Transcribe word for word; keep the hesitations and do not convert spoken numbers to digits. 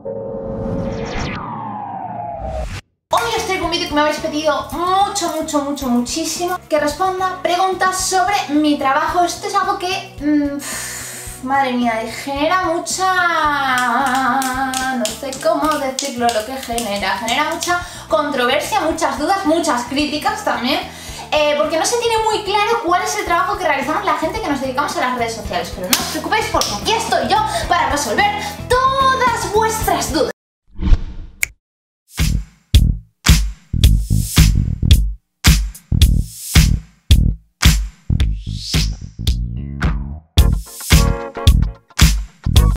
Hoy os traigo un vídeo que me habéis pedido mucho, mucho, mucho, muchísimo, que responda preguntas sobre mi trabajo. Esto es algo que, mmm, madre mía, genera mucha... no sé cómo decirlo lo que genera. Genera mucha controversia, muchas dudas, muchas críticas también. Eh, porque no se tiene muy claro cuál es el trabajo que realizamos la gente que nos dedicamos a las redes sociales. Pero no os preocupéis porque aquí estoy yo para resolver todas vuestras dudas.